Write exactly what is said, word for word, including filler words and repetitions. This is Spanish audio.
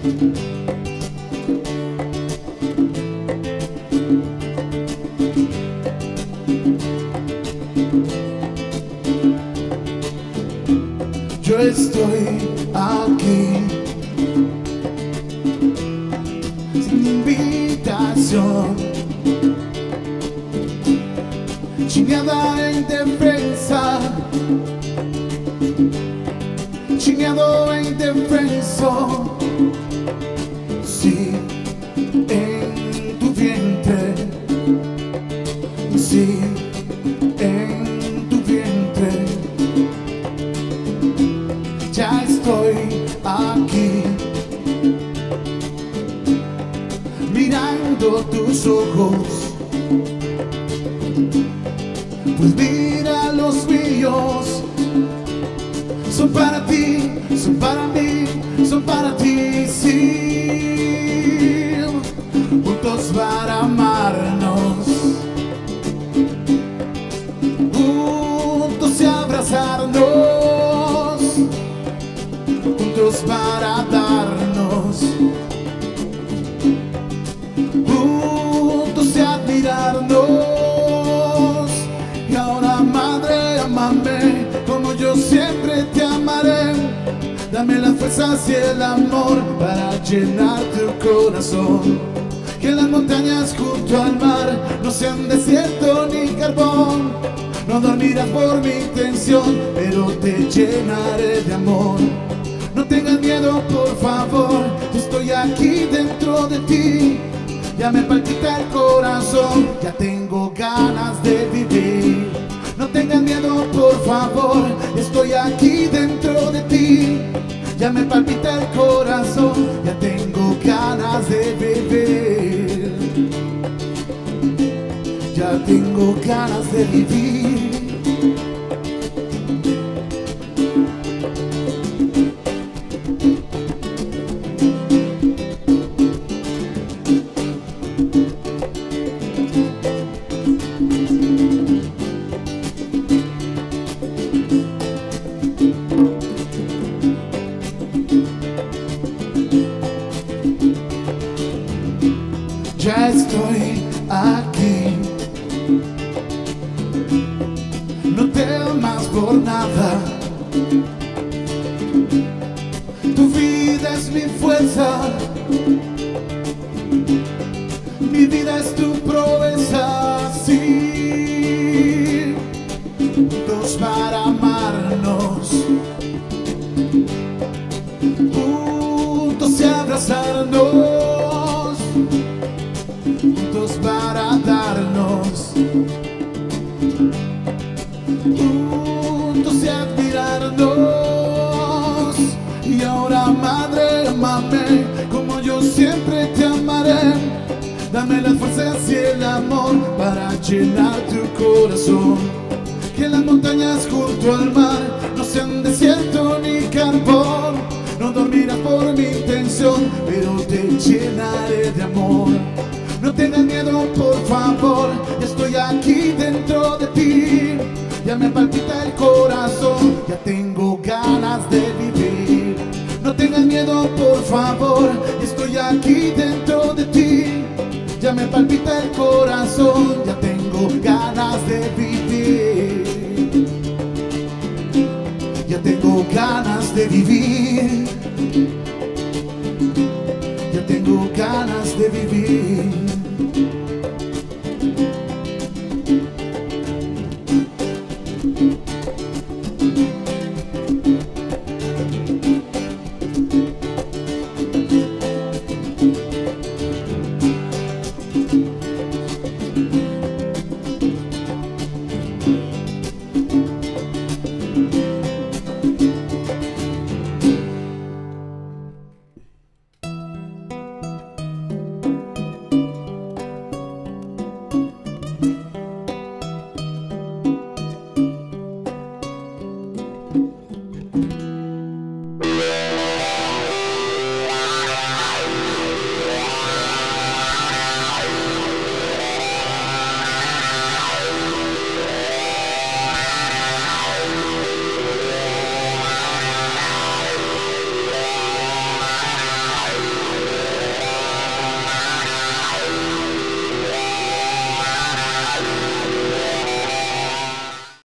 Yo estoy aquí sin invitación, chingada en defensa, chingado en indefenso. Sí, en tu vientre, sí, en tu vientre. Ya estoy aquí, mirando tus ojos, pues mira los míos. Son para ti, son para mí, son para ti, sí. Juntos para amarnos, juntos y abrazarnos, juntos para darnos, juntos y admirarnos. Y ahora, madre, amame como yo siempre te amaré. Dame las fuerzas y el amor para llenar tu corazón. Que las montañas junto al mar no sean desierto ni carbón. No dormirás por mi intención, pero te llenaré de amor. No tengas miedo, por favor, yo estoy aquí dentro de ti. Ya me palpita el corazón, ya tengo ganas de vivir. No tengas miedo, por favor, estoy aquí dentro de ti. Ya me palpita el corazón, ya tengo ganas de vivir. Ya tengo ganas de vivir. Ya estoy aquí, no temas por nada. Tu vida es mi fuerza, mi vida es tu proeza, sí. Juntos para amarnos, juntos y abrazarnos, juntos para darnos, juntos y admirarnos. Y ahora, madre, amame como yo siempre te amaré. Dame las fuerzas y el amor para llenar tu corazón. Que las montañas junto al mar no sean desierto ni carbón. No dormirás por mi intención, pero te llenaré de amor. No tengas miedo, por favor, estoy aquí dentro de ti. Ya me palpita el corazón, ya tengo ganas de vivir. No tengas miedo, por favor, estoy aquí dentro de ti. Ya me palpita el corazón, ya tengo ganas de vivir. Ya tengo ganas de vivir. Ya tengo ganas de vivir.